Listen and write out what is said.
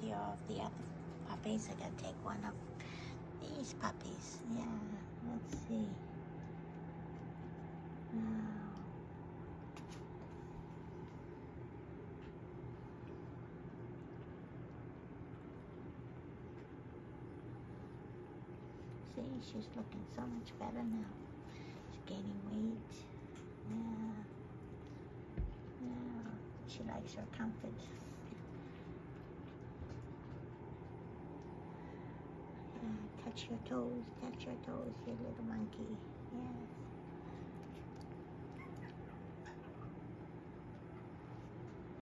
video of the other puppies. I gotta take one of these puppies. Yeah, let's see. See, she's looking so much better now. She's gaining weight. Yeah. Yeah. She likes her comfort. Yeah. Touch your toes, you little monkey.